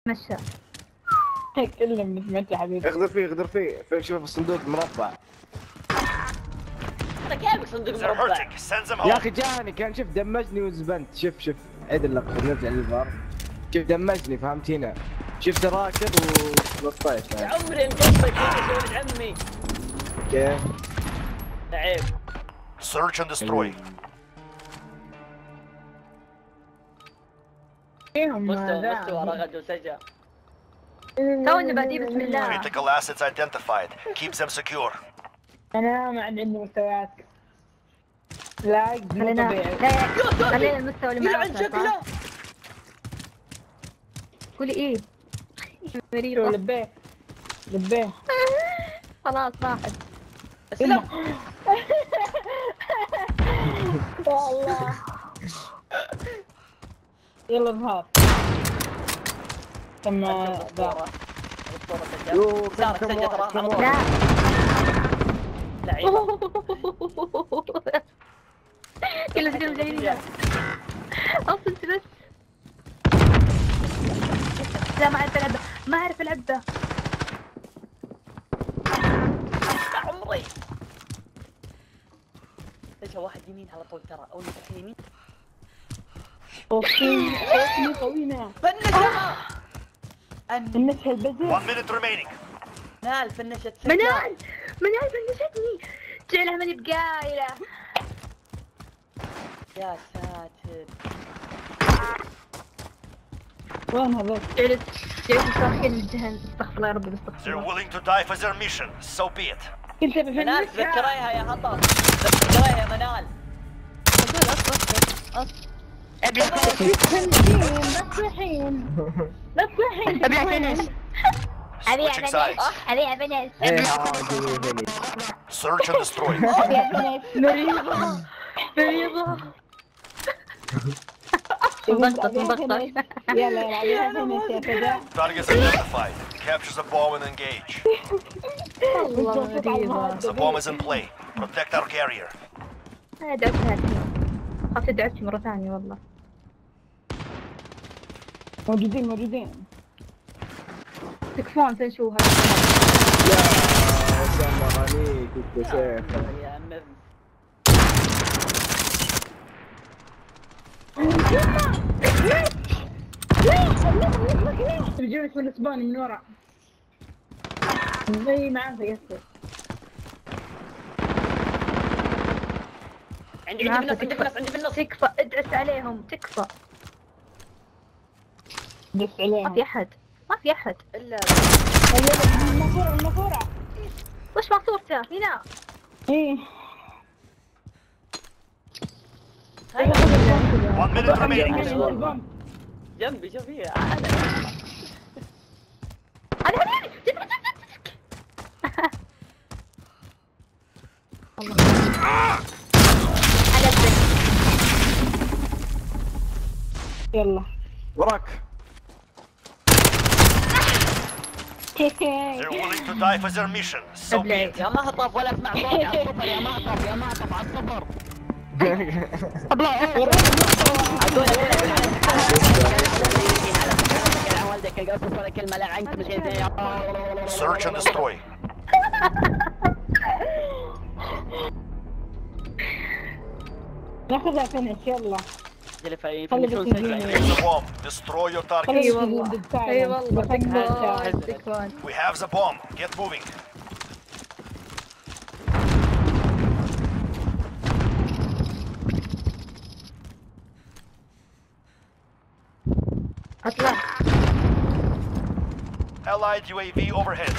مشى. كله بنتمشى حبيبي. اغدر فيه اغدر فيه، فين شوف الصندوق مربع. انا كيف صندوق مربع؟ يا اخي جاني كان شوف دمجني وزبنت. شوف عيد اللقطة نرجع للفار. شوف دمجني فهمت هنا. شفت راكض وطيت. يا عمري مقصك يا ولد عمي. كيف؟ عيب. Search and destroy. مستوى رغد وسجى. توني بادي بسم الله. Critical assets identified. Keep them secure. انا ما عندي مستويات. لا مو طبيعي. خلينا المستوى اللي معاه. يلعن شكله. قولي ايه؟ مريضة. لبيه. خلاص راحت. اسلم. يا الله. يلا اظهر. ثم ذا. سارك سجى ترى. لا. لعيبة. كله سجل جميلة. اصلا بس. لا ما اعرف العبه. يا عمري. ايش واحد يمين على طول ترى او نفتح يمين. اوكي قوينا. فنشها. فنش البزر. 1 minute remaining. منال فنشت منال فنشتني. جعلها ماني بقايله. يا ساتر. وين هذول؟ جعلت صاحين الجهن. استغفر الله يا ربي استغفر They're الله. willing to die for their mission. So be it. كنت منال بفنشها. تذكريها يا هطل. تذكريها يا منال. ابي Switching sides. Search and destroy. مريضة. انبسطت. يلا Targets identified. Capture the bomb and engage. والله مريضة. The bomb is in play. Protect our carrier. انا دعوتها خفت دعوتي مرة ثانية والله. موجودين. تكفون تنشوها. يا سلام عليك انت شيخ. يا عمي. بيجونك من الاسباني من ورا. زي معاه يسر. عندي بالنص. تكفى ادعس عليهم تكفى. دس عليهم. ما في احد الا النافورة. وش ماسورته هنا؟ ايه 1 minute remaining. جنبي شوفيها. يلا وراك. They're willing to die for their mission. So be it. يا مهطف ولا اسمع صوتي على الصبر يا مهطف على الصبر. Search and destroy. ناخذها فينش يلا. خلي Take the bomb. Destroy your target. اي والله تكفون. We have the bomb. Get moving. اطلع. Allied UAV overhead.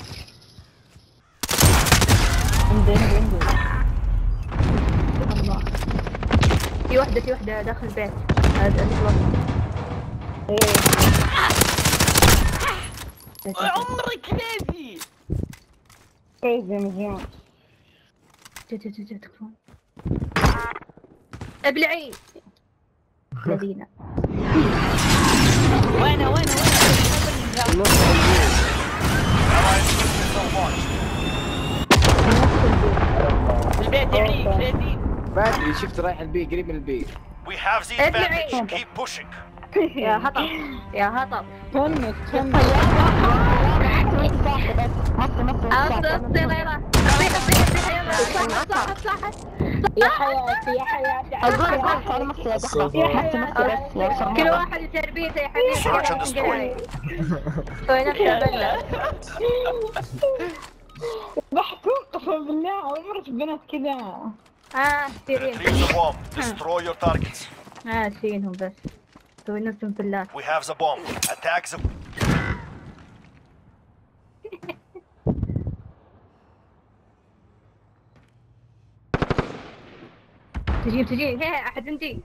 في وحدة داخل البيت. عمرك كيفي. كيفي مزيان. تكفون. ابلعي. الذين. وين البيت يعيق كريزي. ما ادري شفت رايح البي قريب من البي. We have the advantage. Keep pushing. يا هطل يا هطل. فنش فنش. أصل غيره. يا حياتي يا حياتي كل واحد وتربيته يا حبيبي. Search and destroy. سوي نفسي بلا. ضحكوا قسم بالله أول مرة شفت بنات كذا. سيرين. Retrieve the bomb. Destroy your targets. سيرينهم بس. سوي نفسهم فلات. We have the bomb. Attack the. تجي هي أحد عندي.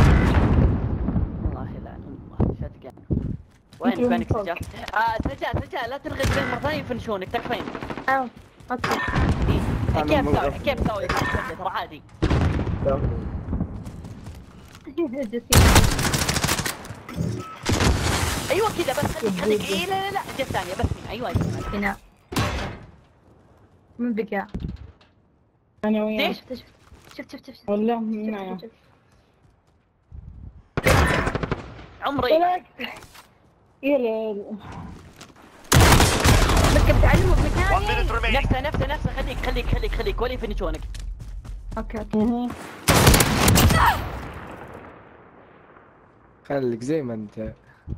الله يلعن الله شتقان. وين فينك سجا؟ سجا لا تلغي البين مرة ثانية يفنشونك تكفين. اوكي. كيف تسوي ترى عادي. ايوه كذا بس خليك اي لا جت ثانية بس ايوه هنا. من بقى؟ أنا وياك. شفت والله نعم. عمري يا ليل. بس كنت تعلمه 1 بمكاني. minute remaining. نفسه خليك ولا يفنشونك. اوكي. خليك زي ما انت.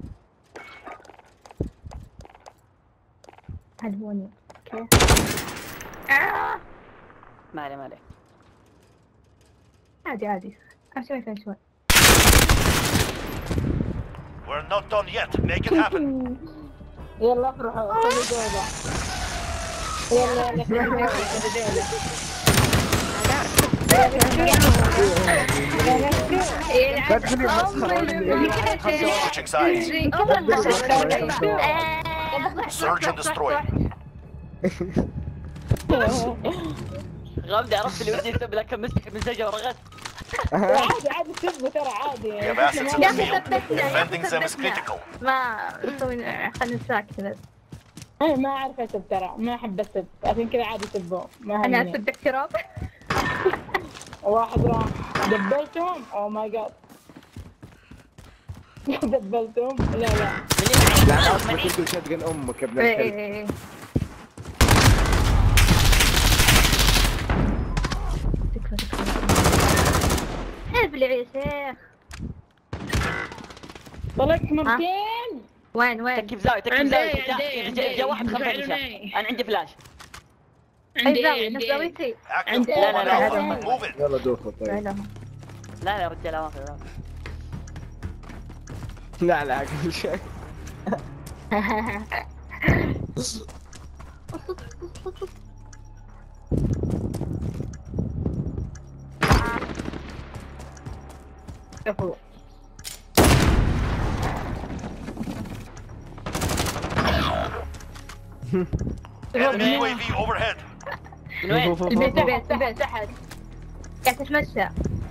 علموني. اوكي. ما عليه. عادي. أسوي فيها شوي. We're not done yet. Make it happen. يلا افرحوا خذوا جولة. يلا Switching sides. Search and destroy. غامدي عرفت اللي ودي يسب لك مسك من شجرة ورغت. عادي سبوا ترى عادي. We have assets in the field. Defending them is critical. ما نسوي خلنا ساكت بس. أنا ما أعرف أسب ترى ما أحب أسب عشان كذا عادي سبوا ما أنا همني. أسب احترام. واحد راح دبلتهم أو ماي جاد. دبلتهم لا لا اصبر كنت شتقن امك يا ابن الكلب. ابلع يا شيخ. طلعت مرتين. وين؟ تكيف زاوية جاء واحد خلف الشاشة. أنا عندي فلاش. أي زاوية نفس زاويتي. Active bomb لا، لا. on Alpha. Move it. يلا دوخوا طيب. لا يا رجال ما في لا كل شيء. Enemy UAV overhead. من وين؟ البيت تحت. قاعد تتمشى.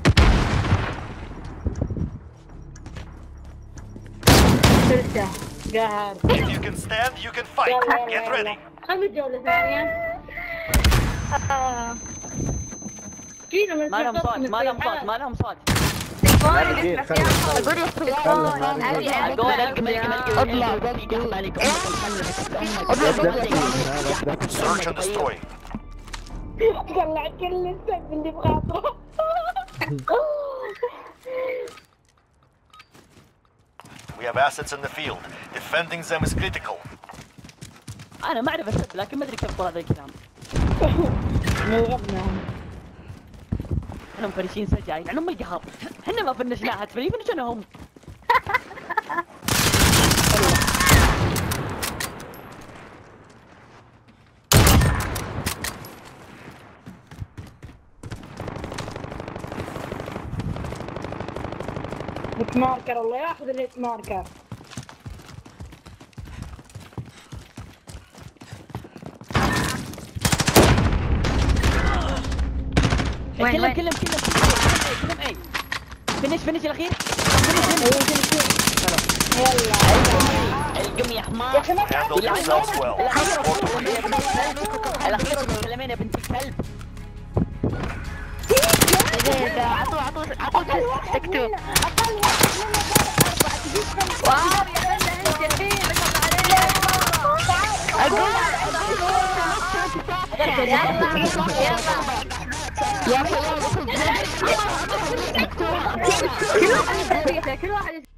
قاعد. If you can stand, you can fight. Get ready. خلي جولة ثانية. ما لهم صوت. Search and destroy. طلع كل السب اللي بخاطره. We have assets in the field. Defending them is critical. أنا ما أعرف أسب لكن ما أدري كيف طلع ذا الكلام. نلغبنا. احنا مفرشين سجاير يعني هم القهر. احنا ما فنشناها تفني فنشناهم. هيت ماركر الله ياخذ الهيت ماركر. كلهم اي فينش الاخير. يلا القم يا حمار. Handle yourselves well. الاخير سلمين يا بنت الكلب. عطوا سكتوا. واو يا بنت انت الحين كل واحد